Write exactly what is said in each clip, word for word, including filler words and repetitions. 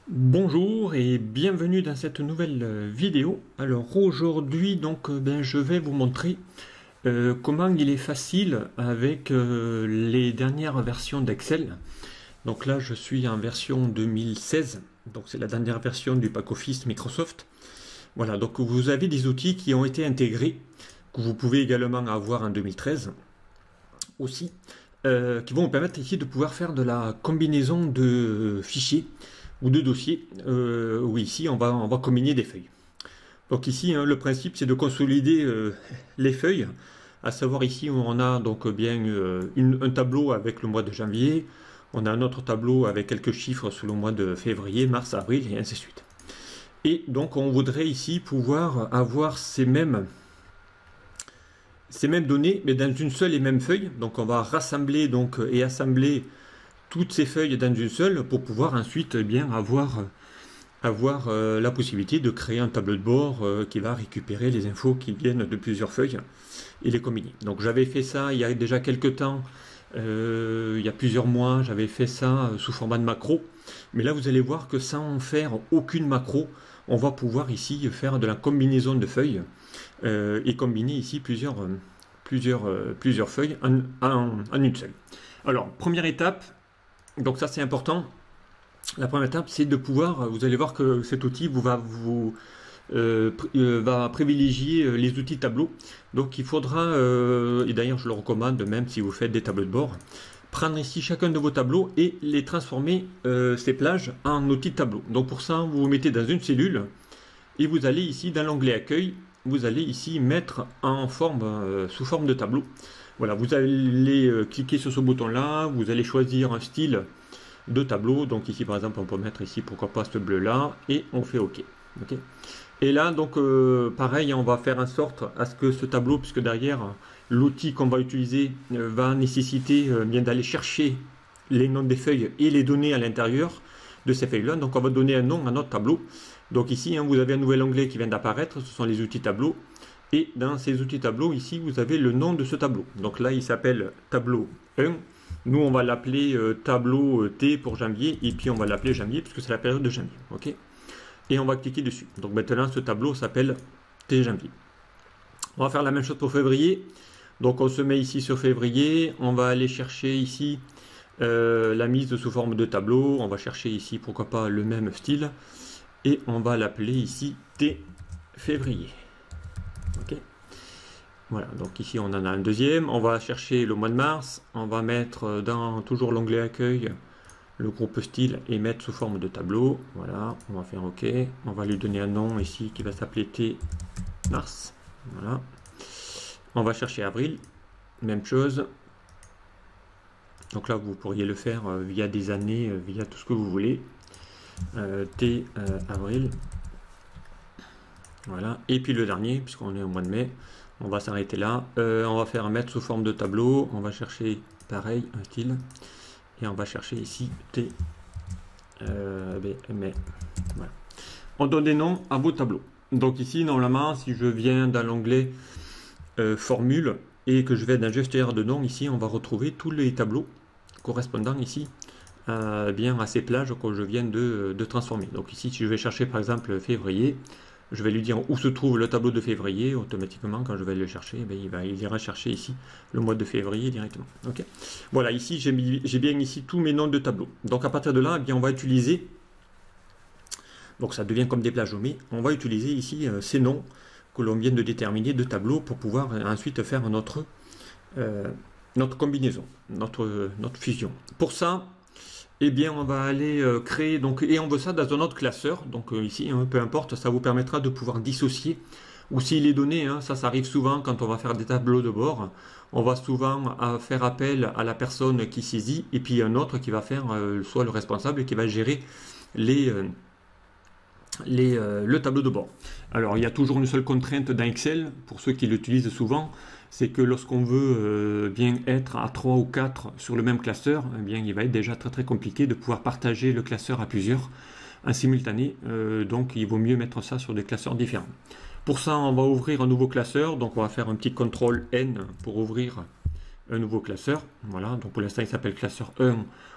Bonjour et bienvenue dans cette nouvelle euh, vidéo. Alors aujourd'hui donc euh, ben, je vais vous montrer euh, comment il est facile avec euh, les dernières versions d'Excel. Donc là je suis en version deux mille seize, donc c'est la dernière version du pack Office Microsoft. Voilà, donc vous avez des outils qui ont été intégrés, que vous pouvez également avoir en deux mille treize aussi, euh, qui vont vous permettre ici de pouvoir faire de la combinaison de fichiers ou de dossiers, euh, où ici on va, on va combiner des feuilles. Donc ici hein, le principe c'est de consolider euh, les feuilles, à savoir ici on a donc bien euh, une, un tableau avec le mois de janvier, on a un autre tableau avec quelques chiffres sur le mois de février, mars, avril et ainsi de suite. Et donc on voudrait ici pouvoir avoir ces mêmes, ces mêmes données mais dans une seule et même feuille. Donc on va rassembler donc, et assembler toutes ces feuilles dans une seule pour pouvoir ensuite eh bien avoir, avoir euh, la possibilité de créer un tableau de bord euh, qui va récupérer les infos qui viennent de plusieurs feuilles et les combiner. Donc j'avais fait ça il y a déjà quelques temps, euh, il y a plusieurs mois, j'avais fait ça sous format de macro, mais là vous allez voir que sans faire aucune macro, on va pouvoir ici faire de la combinaison de feuilles euh, et combiner ici plusieurs, euh, plusieurs, euh, plusieurs feuilles en, en, en une seule. Alors première étape, donc ça c'est important. La première étape c'est de pouvoir, vous allez voir que cet outil vous va vous euh, va privilégier les outils tableau. Donc il faudra, euh, et d'ailleurs je le recommande même si vous faites des tableaux de bord, prendre ici chacun de vos tableaux et les transformer euh, ces plages en outils tableau. Donc pour ça vous vous mettez dans une cellule et vous allez ici dans l'onglet accueil, vous allez ici mettre en forme euh, sous forme de tableau. Voilà, vous allez euh, cliquer sur ce bouton là, vous allez choisir un style de tableau. Donc ici par exemple on peut mettre ici pourquoi pas ce bleu là et on fait OK. Okay. Et là donc euh, pareil on va faire en sorte à ce que ce tableau, puisque derrière l'outil qu'on va utiliser euh, va nécessiter euh, bien d'aller chercher les noms des feuilles et les données à l'intérieur de ces feuilles là. Donc on va donner un nom à notre tableau. Donc ici hein, vous avez un nouvel onglet qui vient d'apparaître, ce sont les outils tableau. Et dans ces outils tableau, ici, vous avez le nom de ce tableau. Donc là, il s'appelle tableau un. Nous, on va l'appeler euh, tableau T pour janvier. Et puis, on va l'appeler janvier, puisque c'est la période de janvier. Okay, et on va cliquer dessus. Donc maintenant, ce tableau s'appelle T janvier. On va faire la même chose pour février. Donc, on se met ici sur février. On va aller chercher ici euh, la mise sous forme de tableau. On va chercher ici, pourquoi pas, le même style. Et on va l'appeler ici T février. Okay. Voilà, donc ici on en a un deuxième. On va chercher le mois de mars. On va mettre dans toujours l'onglet accueil le groupe style et mettre sous forme de tableau. Voilà, on va faire OK. On va lui donner un nom ici qui va s'appeler T mars. Voilà. On va chercher avril. Même chose. Donc là vous pourriez le faire via des années, via tout ce que vous voulez. Euh, T euh, avril. Voilà, et puis le dernier, puisqu'on est au mois de mai, on va s'arrêter là. Euh, on va faire mettre sous forme de tableau. On va chercher pareil, un style. Et on va chercher ici T. Euh, mai. Voilà. On donne des noms à vos tableaux. Donc ici, normalement, si je viens dans l'onglet euh, formule et que je vais dans gestionnaire de noms, ici, on va retrouver tous les tableaux correspondant ici euh, bien à ces plages que je viens de, de transformer. Donc ici, si je vais chercher par exemple février, je vais lui dire où se trouve le tableau de février. Automatiquement, quand je vais le chercher, eh bien, il, va, il ira chercher ici le mois de février directement. Okay. Voilà, ici j'ai bien ici tous mes noms de tableaux. Donc à partir de là, eh bien, on va utiliser, donc ça devient comme des plages, mais on va utiliser ici euh, ces noms que l'on vient de déterminer de tableaux pour pouvoir euh, ensuite faire notre, euh, notre combinaison, notre, notre fusion. Pour ça, eh bien, on va aller euh, créer, donc, et on veut ça dans un autre classeur. Donc euh, ici, hein, peu importe, ça vous permettra de pouvoir dissocier. Ou si les données, hein, ça, ça arrive souvent quand on va faire des tableaux de bord. On va souvent euh, faire appel à la personne qui saisit, et puis un autre qui va faire, euh, soit le responsable, qui va gérer les, euh, les, euh, le tableau de bord. Alors, il y a toujours une seule contrainte dans Excel, pour ceux qui l'utilisent souvent, c'est que lorsqu'on veut euh, bien être à trois ou quatre sur le même classeur, eh bien, il va être déjà très très compliqué de pouvoir partager le classeur à plusieurs en simultané. Euh, donc il vaut mieux mettre ça sur des classeurs différents. Pour ça, on va ouvrir un nouveau classeur. Donc on va faire un petit contrôle N pour ouvrir un nouveau classeur. Voilà, donc pour l'instant il s'appelle classeur un.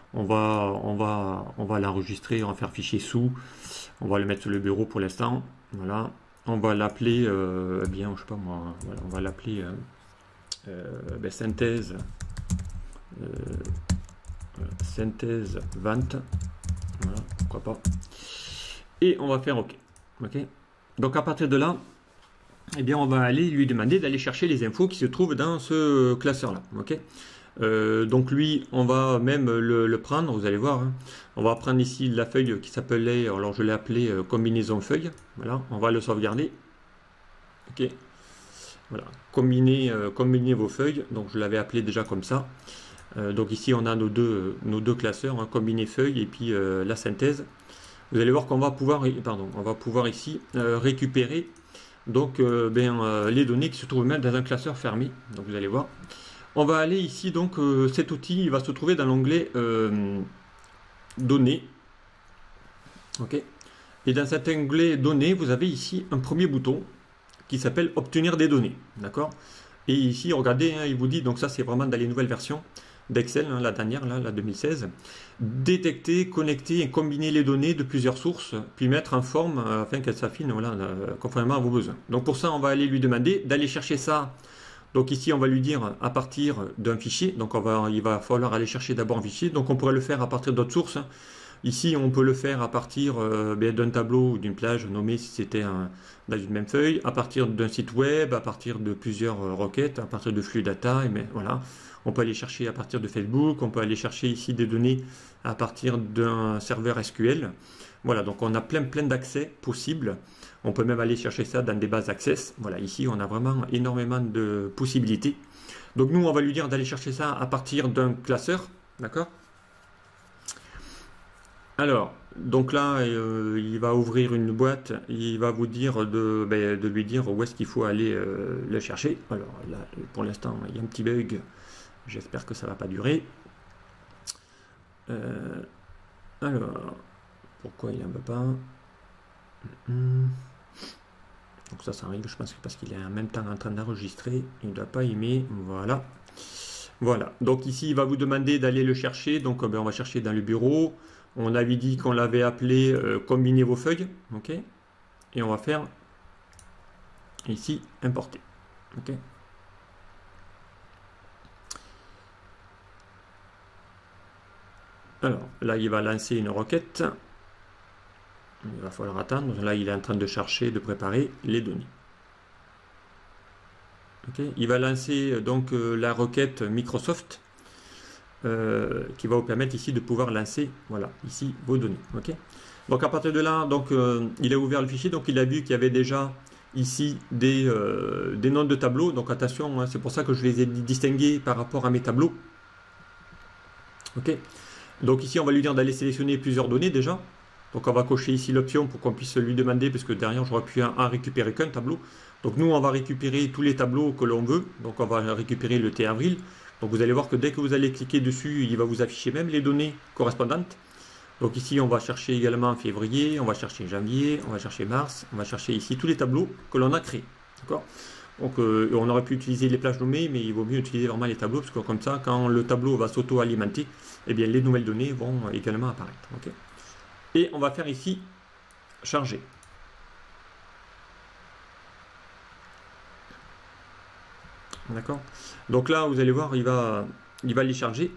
On va, on va, on va l'enregistrer, on va faire fichier sous. On va le mettre sur le bureau pour l'instant. Voilà. On va l'appeler, euh, eh bien, je sais pas moi, voilà, on va l'appeler euh, euh, ben, synthèse, euh, synthèse vente. Voilà, pourquoi pas. Et on va faire OK. OK. Donc à partir de là, eh bien, on va aller lui demander d'aller chercher les infos qui se trouvent dans ce classeur-là. OK. Euh, donc lui, on va même le, le prendre, vous allez voir. Hein. On va prendre ici la feuille qui s'appelait, alors je l'ai appelée euh, combinaison feuille. Voilà, on va le sauvegarder. Ok. Voilà, combiner, euh, combiner vos feuilles. Donc je l'avais appelé déjà comme ça. Euh, donc ici on a nos deux, nos deux classeurs, hein, combiner feuilles et puis euh, la synthèse. Vous allez voir qu'on va pouvoir, pardon, on va pouvoir ici euh, récupérer donc euh, ben, euh, les données qui se trouvent même dans un classeur fermé. Donc vous allez voir. On va aller ici, donc euh, cet outil il va se trouver dans l'onglet euh, données. Ok. Et dans cet onglet données, vous avez ici un premier bouton qui s'appelle obtenir des données. D'accord. Et ici, regardez, hein, il vous dit, donc ça c'est vraiment dans les nouvelles versions d'Excel, hein, la dernière, là, la deux mille seize. Détecter, connecter et combiner les données de plusieurs sources, puis mettre en forme euh, afin qu'elles s'affinent voilà, euh, conformément à vos besoins. Donc pour ça, on va aller lui demander d'aller chercher ça. Donc ici, on va lui dire à partir d'un fichier. Donc on va, il va falloir aller chercher d'abord un fichier. Donc on pourrait le faire à partir d'autres sources. Ici, on peut le faire à partir euh, d'un tableau ou d'une plage nommée si c'était dans une même feuille, à partir d'un site web, à partir de plusieurs euh, requêtes, à partir de flux data. Et mais, voilà. On peut aller chercher à partir de Facebook. On peut aller chercher ici des données à partir d'un serveur S Q L. Voilà, donc on a plein plein d'accès possibles. On peut même aller chercher ça dans des bases Access. Voilà, ici on a vraiment énormément de possibilités. Donc nous on va lui dire d'aller chercher ça à partir d'un classeur, d'accord? Alors, donc là euh, il va ouvrir une boîte, il va vous dire de, ben, de lui dire où est-ce qu'il faut aller euh, le chercher. Alors là pour l'instant il y a un petit bug, j'espère que ça ne va pas durer. Euh, alors, pourquoi il n'en veut pas? Donc ça, ça arrive, je pense que parce qu'il est en même temps en train d'enregistrer, il ne doit pas aimer, voilà. Voilà, donc ici, il va vous demander d'aller le chercher, donc ben, on va chercher dans le bureau. On avait dit qu'on l'avait appelé euh, combiner vos feuilles, ok. Et on va faire ici, importer, ok. Alors, là, il va lancer une requête. Il va falloir attendre. Là, il est en train de chercher, de préparer les données. Okay. Il va lancer donc euh, la requête Microsoft euh, qui va vous permettre ici de pouvoir lancer, voilà, ici vos données. Okay. Donc à partir de là, donc euh, il a ouvert le fichier, donc il a vu qu'il y avait déjà ici des, euh, des noms de tableaux. Donc attention, hein, c'est pour ça que je les ai distingués par rapport à mes tableaux. Ok. Donc ici, on va lui dire d'aller sélectionner plusieurs données déjà. Donc on va cocher ici l'option pour qu'on puisse lui demander, parce que derrière j'aurais pu en, en récupérer qu'un tableau. Donc nous on va récupérer tous les tableaux que l'on veut. Donc on va récupérer le T avril. Donc vous allez voir que dès que vous allez cliquer dessus, il va vous afficher même les données correspondantes. Donc ici on va chercher également février, on va chercher janvier, on va chercher mars, on va chercher ici tous les tableaux que l'on a créés. D'accord. Donc euh, on aurait pu utiliser les plages nommées, mais il vaut mieux utiliser vraiment les tableaux, parce que comme ça, quand le tableau va s'auto-alimenter, eh bien les nouvelles données vont également apparaître. Okay. Et on va faire ici charger. D'accord. Donc là, vous allez voir, il va, il va les charger.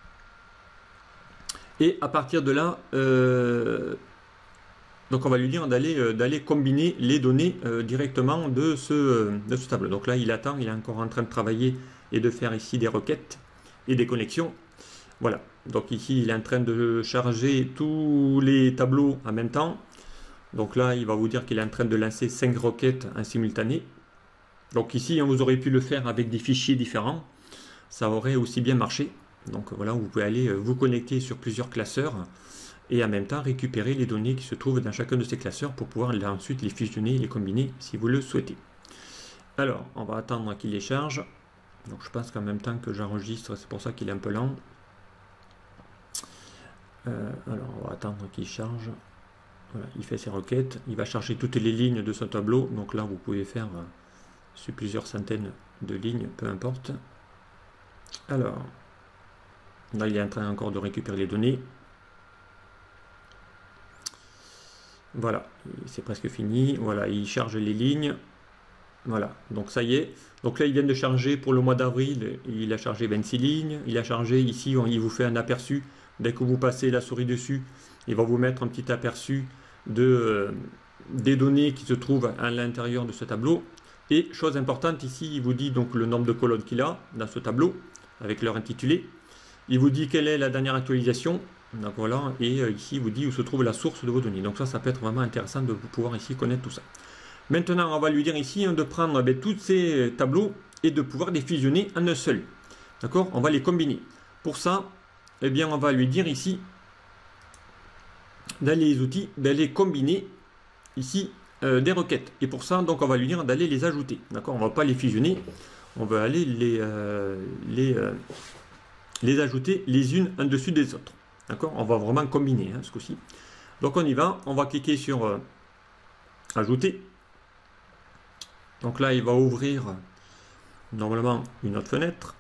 Et à partir de là, euh, donc on va lui dire d'aller euh, d'aller combiner les données euh, directement de ce, euh, de ce tableau. Donc là, il attend, il est encore en train de travailler et de faire ici des requêtes et des connexions. Voilà. Donc ici, il est en train de charger tous les tableaux en même temps. Donc là, il va vous dire qu'il est en train de lancer cinq requêtes en simultané. Donc ici, vous aurez pu le faire avec des fichiers différents. Ça aurait aussi bien marché. Donc voilà, vous pouvez aller vous connecter sur plusieurs classeurs et en même temps récupérer les données qui se trouvent dans chacun de ces classeurs pour pouvoir là, ensuite les fusionner et les combiner si vous le souhaitez. Alors, on va attendre qu'il les charge. Donc je pense qu'en même temps que j'enregistre, c'est pour ça qu'il est un peu lent. Euh, alors, on va attendre qu'il charge. Voilà, il fait ses requêtes. Il va charger toutes les lignes de son tableau. Donc là, vous pouvez faire euh, sur plusieurs centaines de lignes, peu importe. Alors, Là, il est en train encore de récupérer les données. Voilà, c'est presque fini. Voilà, il charge les lignes. Voilà, donc ça y est. Donc là, il vient de charger pour le mois d'avril. Il a chargé vingt-six lignes. Il a chargé ici, on, il vous fait un aperçu. Dès que vous passez la souris dessus, il va vous mettre un petit aperçu de, euh, des données qui se trouvent à l'intérieur de ce tableau. Et chose importante, ici, il vous dit donc le nombre de colonnes qu'il a dans ce tableau, avec leur intitulé. Il vous dit quelle est la dernière actualisation. Donc voilà, et euh, ici, il vous dit où se trouve la source de vos données. Donc ça, ça peut être vraiment intéressant de pouvoir ici connaître tout ça. Maintenant, on va lui dire ici hein, de prendre ben, tous ces tableaux et de pouvoir les fusionner en un seul. D'accord? On va les combiner. Pour ça, eh bien, on va lui dire ici, dans les outils, d'aller combiner ici euh, des requêtes. Et pour ça, donc, on va lui dire d'aller les ajouter. D'accord? On ne va pas les fusionner. On va aller les, euh, les, euh, les ajouter les unes en dessus des autres. D'accord? On va vraiment combiner hein, ce coup-ci. Donc, on y va. On va cliquer sur euh, ajouter. Donc là, il va ouvrir normalement une autre fenêtre.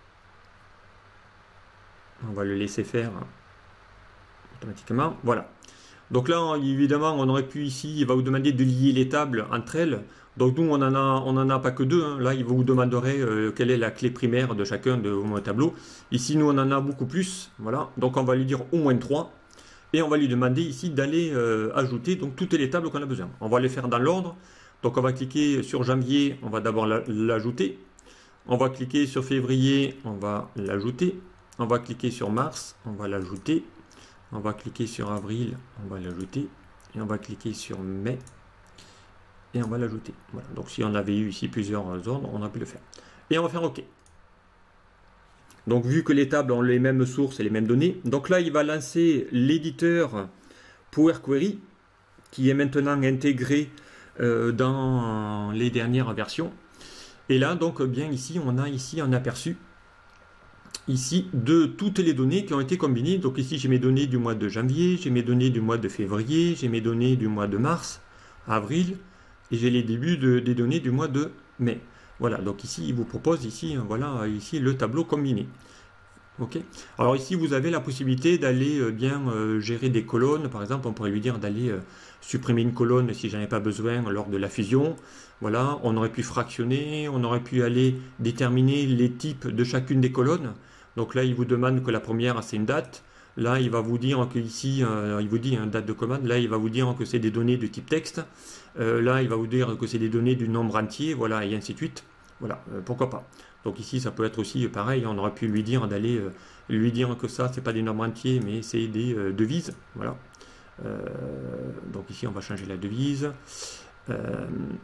On va le laisser faire automatiquement. Voilà. Donc là, évidemment, on aurait pu ici, il va vous demander de lier les tables entre elles. Donc nous, on n'en a, on en a pas que deux. Hein. Là, il vous demanderait euh, quelle est la clé primaire de chacun de vos tableaux. Ici, nous, on en a beaucoup plus. Voilà. Donc on va lui dire au moins trois. Et on va lui demander ici d'aller euh, ajouter donc, toutes les tables qu'on a besoin. On va les faire dans l'ordre. Donc on va cliquer sur janvier, on va d'abord l'ajouter. On va cliquer sur février, on va l'ajouter. On va cliquer sur mars, on va l'ajouter. On va cliquer sur avril, on va l'ajouter. Et on va cliquer sur mai. Et on va l'ajouter. Voilà. Donc si on avait eu ici plusieurs ordres, on a pu le faire. Et on va faire OK. Donc vu que les tables ont les mêmes sources et les mêmes données, donc là il va lancer l'éditeur Power Query qui est maintenant intégré Euh, dans les dernières versions. Et là, donc, bien ici, on a ici un aperçu ici de toutes les données qui ont été combinées. Donc ici, j'ai mes données du mois de janvier, j'ai mes données du mois de février, j'ai mes données du mois de mars, avril, et j'ai les débuts de, des données du mois de mai. Voilà, donc ici, il vous propose ici, voilà, ici le tableau combiné. Ok. Alors ici, vous avez la possibilité d'aller euh, bien euh, gérer des colonnes. Par exemple, on pourrait lui dire d'aller euh, supprimer une colonne si j'en ai pas besoin lors de la fusion. Voilà, on aurait pu fractionner, on aurait pu aller déterminer les types de chacune des colonnes. Donc là, il vous demande que la première, c'est une date. Là, il va vous dire que ici, euh, il vous dit une hein, date de commande. Là, il va vous dire que c'est des données de type texte. Euh, là, il va vous dire que c'est des données du nombre entier. Voilà, et ainsi de suite. Voilà, euh, pourquoi pas. Donc ici, ça peut être aussi pareil, on aurait pu lui dire d'aller euh, lui dire que ça, c'est pas des nombres entiers, mais c'est des euh, devises. Voilà. Euh, donc ici, on va changer la devise. Euh,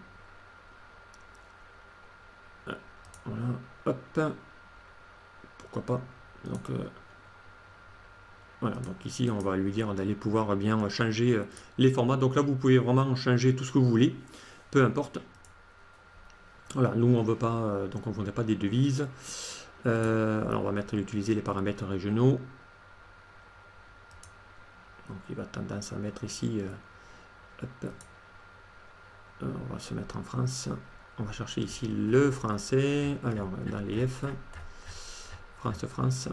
voilà, hop. Pourquoi pas. Donc, euh, voilà, donc ici, on va lui dire d'aller pouvoir bien changer euh, les formats. Donc là, vous pouvez vraiment changer tout ce que vous voulez, peu importe. Voilà, nous on veut pas, euh, donc on ne voudrait pas des devises. Euh, alors on va mettre utiliser les paramètres régionaux. Donc il va tendance à mettre ici. Euh, hop. Euh, on va se mettre en France. On va chercher ici le français. Allez, on va dans les F. France, France.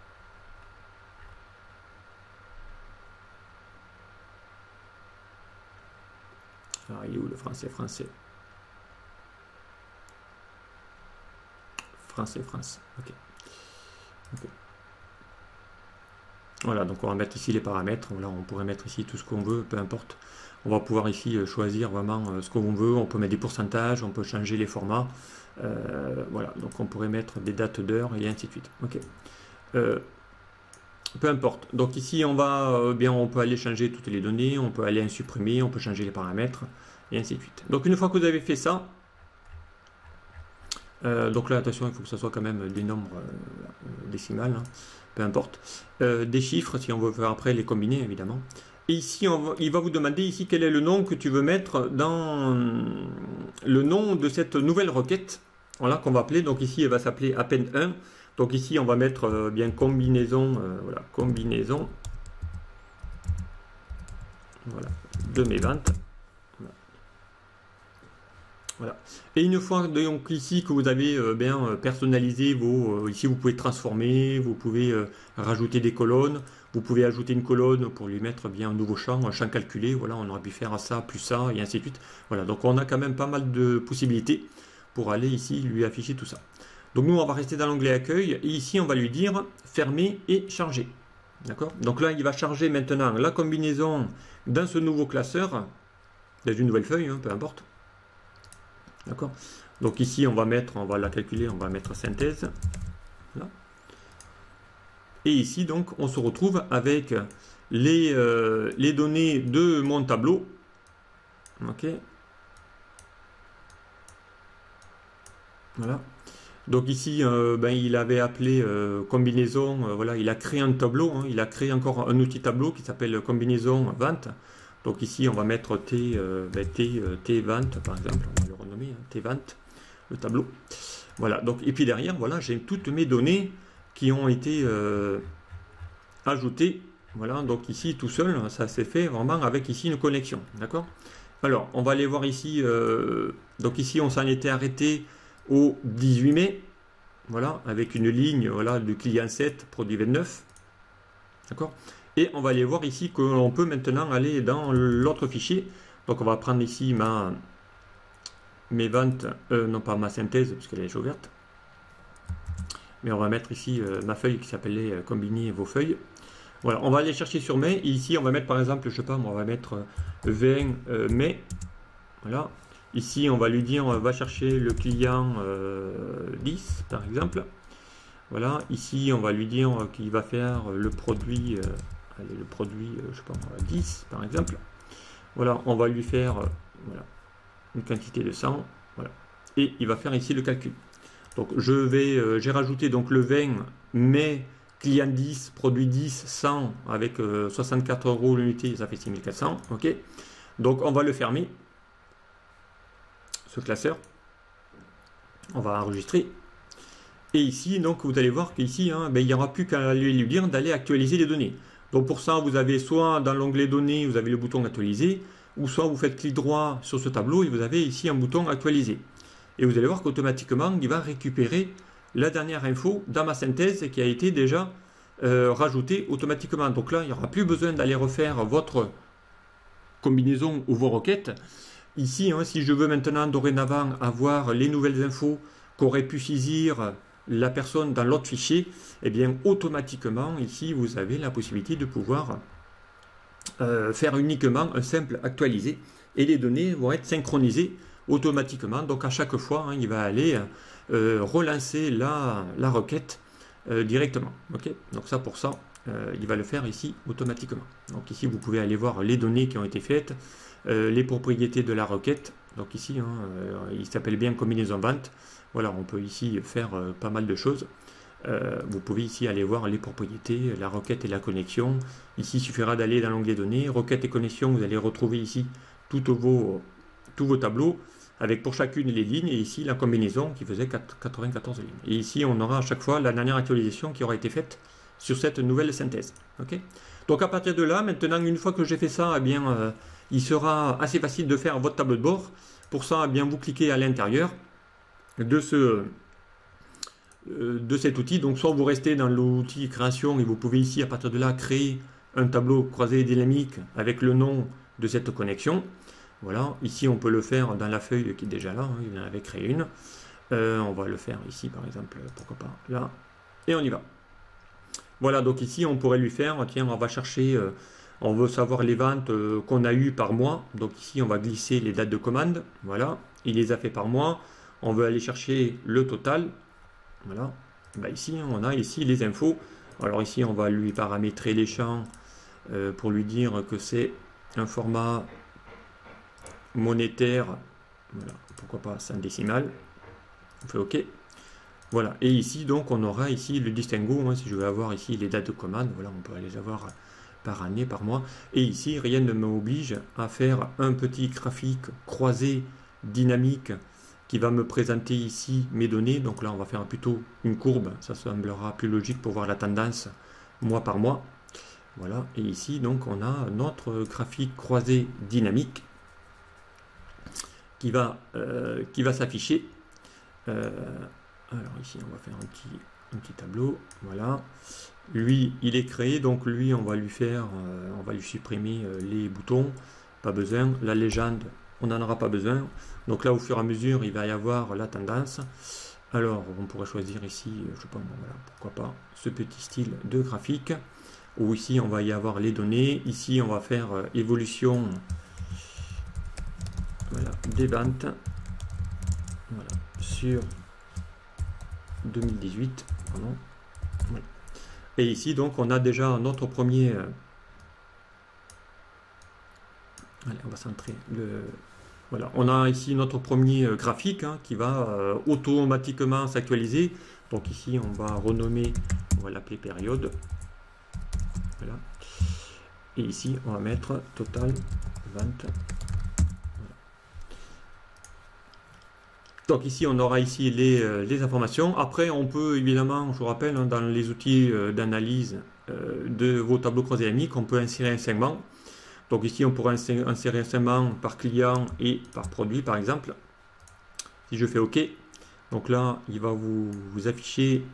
Alors il est où le français, français? France et France. Ok. Okay. Voilà, donc on va mettre ici les paramètres. Voilà, on pourrait mettre ici tout ce qu'on veut, peu importe. On va pouvoir ici choisir vraiment ce qu'on veut. On peut mettre des pourcentages, on peut changer les formats. Euh, voilà, donc on pourrait mettre des dates d'heure et ainsi de suite. Ok. Euh, peu importe. Donc ici, on va euh, bien, on peut aller changer toutes les données, on peut aller en supprimer, on peut changer les paramètres et ainsi de suite. Donc une fois que vous avez fait ça. Euh, donc là, attention, il faut que ce soit quand même des nombres euh, décimales, hein, peu importe. Euh, des chiffres, si on veut faire après les combiner, évidemment. Et ici, on va, il va vous demander ici quel est le nom que tu veux mettre dans le nom de cette nouvelle requête, voilà, qu'on va appeler. Donc ici, elle va s'appeler append un. Donc ici, on va mettre euh, bien combinaison, euh, voilà, combinaison, voilà, de mes ventes. Voilà. Et une fois donc ici que vous avez euh, bien personnalisé vos, euh, ici vous pouvez transformer, vous pouvez euh, rajouter des colonnes, vous pouvez ajouter une colonne pour lui mettre bien un nouveau champ, un champ calculé. Voilà, on aurait pu faire ça plus ça et ainsi de suite. Voilà, donc on a quand même pas mal de possibilités pour aller ici lui afficher tout ça. Donc nous on va rester dans l'onglet accueil et ici on va lui dire fermer et charger. D'accord? Donc là il va charger maintenant la combinaison dans ce nouveau classeur, dans une nouvelle feuille, hein, peu importe. D'accord. Donc ici, on va mettre, on va la calculer, on va mettre synthèse. Là. Et ici, donc, on se retrouve avec les, euh, les données de mon tableau. Ok. Voilà. Donc ici, euh, ben, il avait appelé euh, combinaison, euh, voilà, il a créé un tableau, hein, il a créé encore un outil tableau qui s'appelle combinaison vente. Donc ici, on va mettre T, euh, ben, T, euh, T vente, par exemple, on va le renommer, hein, T vente, le tableau. Voilà, donc, et puis derrière, voilà, j'ai toutes mes données qui ont été euh, ajoutées. Voilà, donc ici, tout seul, ça s'est fait vraiment avec ici une connexion, d'accord? Alors, on va aller voir ici, euh, donc ici, on s'en était arrêté au dix-huit mai, voilà, avec une ligne, voilà, du client sept, produit vingt-neuf, d'accord? Et on va aller voir ici que l'on peut maintenant aller dans l'autre fichier. Donc on va prendre ici ma mes ventes, euh, non pas ma synthèse, parce qu'elle est déjà ouverte. Mais on va mettre ici euh, ma feuille qui s'appelait euh, combiner vos feuilles. Voilà, on va aller chercher sur mai. Et ici, on va mettre par exemple, je sais pas, on va mettre euh, vingt euh, mai. Voilà. Ici, on va lui dire, on va chercher le client euh, dix, par exemple. Voilà. Ici, on va lui dire qu'il va faire le produit... Euh, Allez, le produit, euh, je sais pas, dix par exemple. Voilà, on va lui faire euh, voilà, une quantité de cent. Voilà. Et il va faire ici le calcul. Donc je vais, euh, j'ai rajouté donc le vingt, mais client dix, produit dix, cent avec euh, soixante-quatre euros l'unité, ça fait six mille quatre cents. Ok. Donc on va le fermer, ce classeur. On va enregistrer. Et ici, donc vous allez voir qu'ici, hein, ben, il n'y aura plus qu'à lui dire d'aller actualiser les données. Donc pour ça, vous avez soit dans l'onglet données, vous avez le bouton actualiser, ou soit vous faites clic droit sur ce tableau et vous avez ici un bouton actualiser. Et vous allez voir qu'automatiquement, il va récupérer la dernière info dans ma synthèse qui a été déjà euh, rajoutée automatiquement. Donc là, il n'y aura plus besoin d'aller refaire votre combinaison ou vos requêtes. Ici, hein, si je veux maintenant dorénavant avoir les nouvelles infos qu'aurait pu saisir la personne dans l'autre fichier, et eh bien automatiquement ici vous avez la possibilité de pouvoir euh, faire uniquement un simple actualiser et les données vont être synchronisées automatiquement. Donc à chaque fois hein, il va aller euh, relancer la, la requête euh, directement. Okay, donc ça pour ça euh, il va le faire ici automatiquement. Donc ici vous pouvez aller voir les données qui ont été faites, euh, les propriétés de la requête. Donc ici hein, euh, il s'appelle bien combinaison vente. Voilà, on peut ici faire euh, pas mal de choses. Euh, vous pouvez ici aller voir les propriétés, la requête et la connexion. Ici, il suffira d'aller dans l'onglet données, requête et connexion. Vous allez retrouver ici tous vos, tous vos tableaux avec pour chacune les lignes et ici la combinaison qui faisait quatre-vingt-quatorze lignes. Et ici, on aura à chaque fois la dernière actualisation qui aura été faite sur cette nouvelle synthèse. Okay, donc à partir de là, maintenant, une fois que j'ai fait ça, eh bien, euh, il sera assez facile de faire votre tableau de bord. Pour ça, eh bien, vous cliquez à l'intérieur de ce de cet outil. Donc soit vous restez dans l'outil création et vous pouvez ici à partir de là créer un tableau croisé dynamique avec le nom de cette connexion. Voilà, ici on peut le faire dans la feuille qui est déjà là, hein, il en avait créé une. Euh, on va le faire ici par exemple, pourquoi pas là, et on y va. Voilà, donc ici on pourrait lui faire, tiens, on va chercher, euh, on veut savoir les ventes euh, qu'on a eues par mois. Donc ici on va glisser les dates de commande. Voilà, il les a fait par mois. On veut aller chercher le total. Voilà. Bah ici, on a ici les infos. Alors ici, on va lui paramétrer les champs euh, pour lui dire que c'est un format monétaire. Voilà. Pourquoi pas sans décimale. On fait OK. Voilà. Et ici, donc, on aura ici le distinguo. Hein, si je veux avoir ici les dates de commande, voilà, on peut les avoir par année, par mois. Et ici, rien ne m'oblige à faire un petit graphique croisé dynamique qui va me présenter ici mes données. Donc là, on va faire plutôt une courbe. Ça semblera plus logique pour voir la tendance mois par mois. Voilà. Et ici, donc, on a notre graphique croisé dynamique qui va, euh, qui va s'afficher. Euh, alors ici, on va faire un petit, un petit tableau. Voilà. Lui, il est créé, donc lui, on va lui faire, euh, on va lui supprimer euh, les boutons. Pas besoin. La légende, on n'en aura pas besoin. Donc là, au fur et à mesure, il va y avoir la tendance. Alors, on pourrait choisir ici, je sais pas, bon, voilà, pourquoi pas, ce petit style de graphique, où ici, on va y avoir les données. Ici, on va faire euh, évolution voilà, des ventes voilà, sur deux mille dix-huit. Pardon. Voilà. Et ici, donc, on a déjà notre premier... Euh, allez, on va centrer le... Voilà, on a ici notre premier euh, graphique hein, qui va euh, automatiquement s'actualiser. Donc ici, on va renommer, on va l'appeler période. Voilà. Et ici, on va mettre total vente. Voilà. Donc ici, on aura ici les, euh, les informations. Après, on peut évidemment, je vous rappelle, hein, dans les outils euh, d'analyse euh, de vos tableaux croisés dynamiques, on peut insérer un segment. Donc ici, on pourrait insérer un segment par client et par produit, par exemple. Si je fais OK, donc là, il va vous, vous afficher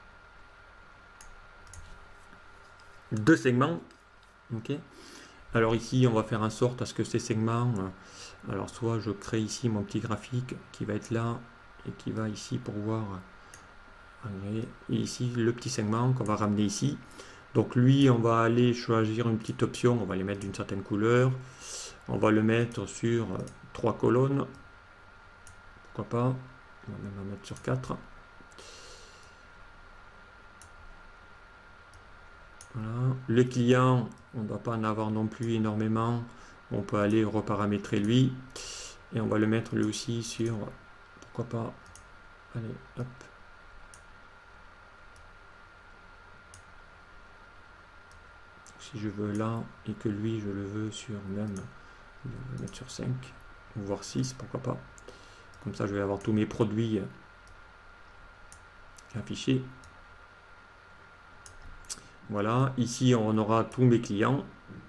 deux segments. OK. Alors ici, on va faire en sorte à ce que ces segments, alors soit je crée ici mon petit graphique qui va être là et qui va ici pour voir, et ici le petit segment qu'on va ramener ici. Donc lui, on va aller choisir une petite option, on va les mettre d'une certaine couleur. On va le mettre sur trois colonnes. Pourquoi pas? On va même en mettre sur quatre. Voilà. Les clients, on ne doit pas en avoir non plus énormément. On peut aller reparamétrer lui. Et on va le mettre lui aussi sur, pourquoi pas, allez, hop. Si je veux là et que lui je le veux sur même, je vais le mettre sur cinq voire six, pourquoi pas. Comme ça je vais avoir tous mes produits affichés. Voilà, ici on aura tous mes clients.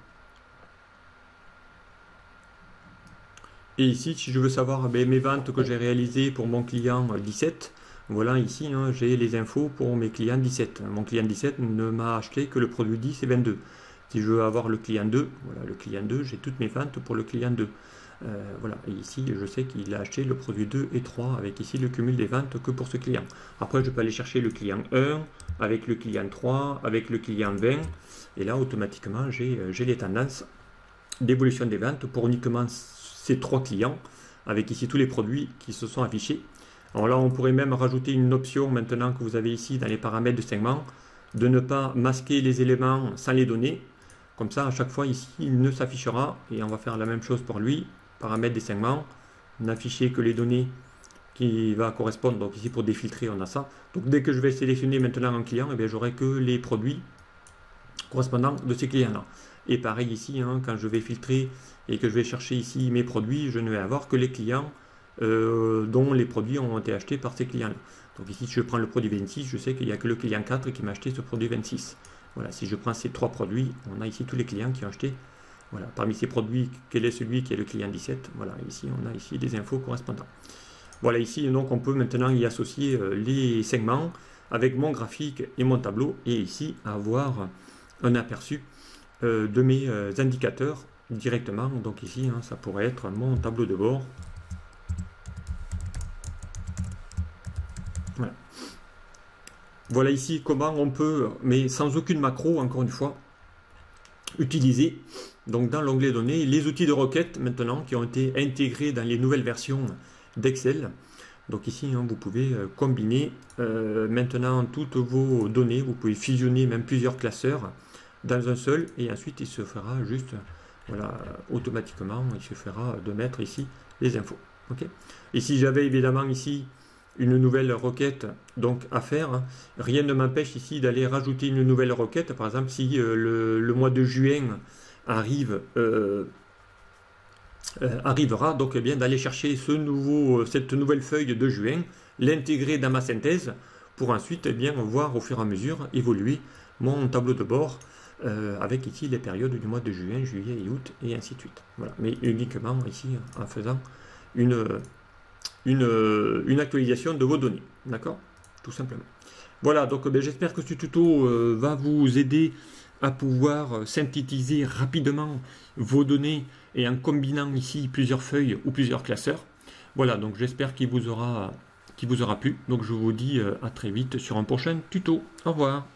Et ici si je veux savoir ben, mes ventes que j'ai réalisées pour mon client dix-sept, voilà ici hein, j'ai les infos pour mes clients dix-sept. Mon client dix-sept ne m'a acheté que le produit dix et vingt-deux. Si je veux avoir le client deux, voilà le client deux, j'ai toutes mes ventes pour le client deux. Euh, voilà, et ici je sais qu'il a acheté le produit deux et trois avec ici le cumul des ventes que pour ce client. Après je peux aller chercher le client un avec le client trois, avec le client vingt, et là automatiquement j'ai les tendances d'évolution des ventes pour uniquement ces trois clients, avec ici tous les produits qui se sont affichés. Alors là on pourrait même rajouter une option maintenant que vous avez ici dans les paramètres de segment, de ne pas masquer les éléments sans les donner. Comme ça, à chaque fois, ici, il ne s'affichera. Et on va faire la même chose pour lui. Paramètres des segments. N'afficher que les données qui va correspondre. Donc ici, pour défiltrer, on a ça. Donc dès que je vais sélectionner maintenant un client, eh j'aurai que les produits correspondants de ces clients-là. Et pareil ici, hein, quand je vais filtrer et que je vais chercher ici mes produits, je ne vais avoir que les clients euh, dont les produits ont été achetés par ces clients-là. Donc ici, si je prends le produit vingt-six, je sais qu'il n'y a que le client quatre qui m'a acheté ce produit vingt-six. Voilà, si je prends ces trois produits, on a ici tous les clients qui ont acheté. Voilà, parmi ces produits, quel est celui qui est le client dix-sept? Voilà, ici, on a ici des infos correspondantes. Voilà, ici, donc, on peut maintenant y associer euh, les segments avec mon graphique et mon tableau, et ici, avoir un aperçu euh, de mes euh, indicateurs directement. Donc ici, hein, ça pourrait être mon tableau de bord. Voilà. Voilà ici comment on peut, mais sans aucune macro, encore une fois, utiliser, donc dans l'onglet données, les outils de requête maintenant qui ont été intégrés dans les nouvelles versions d'Excel. Donc ici, hein, vous pouvez euh, combiner euh, maintenant toutes vos données, vous pouvez fusionner même plusieurs classeurs dans un seul, et ensuite il se fera juste, voilà, automatiquement, il se fera de mettre ici les infos. Okay. Et si j'avais évidemment ici une nouvelle requête donc à faire, rien ne m'empêche ici d'aller rajouter une nouvelle requête. Par exemple, si euh, le, le mois de juin arrive, euh, euh, arrivera, donc eh bien d'aller chercher ce nouveau, cette nouvelle feuille de juin, l'intégrer dans ma synthèse pour ensuite eh bien voir au fur et à mesure évoluer mon tableau de bord euh, avec ici les périodes du mois de juin, juillet et août et ainsi de suite. Voilà, mais uniquement ici en faisant une, une, une actualisation de vos données. D'accord? Tout simplement. Voilà, donc ben, j'espère que ce tuto euh, va vous aider à pouvoir synthétiser rapidement vos données et en combinant ici plusieurs feuilles ou plusieurs classeurs. Voilà, donc j'espère qu'il vous aura, qu'il vous aura plu. Donc je vous dis à très vite sur un prochain tuto. Au revoir.